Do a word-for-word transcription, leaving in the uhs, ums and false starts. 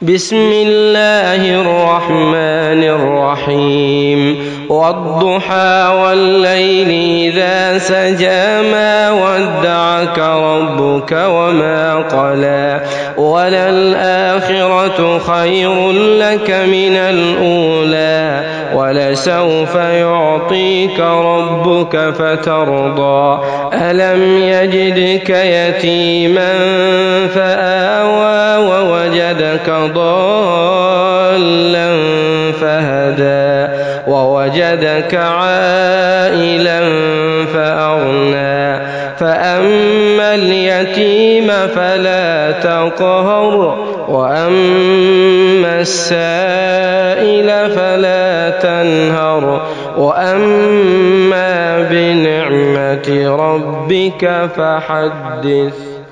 بسم الله الرحمن الرحيم والضحى والليل إذا سجى ما ودعك ربك وما قلى وللآخرة خير لك من الأولى ولسوف يعطيك ربك فترضى ألم يجدك يتيما فآوى ووجدك ضالا فهدى ووجدك عائلا فأغنى فأما اليتيم فلا تقهر وأما السائل فلا تنهر وأما بنعمة ربك فحدث.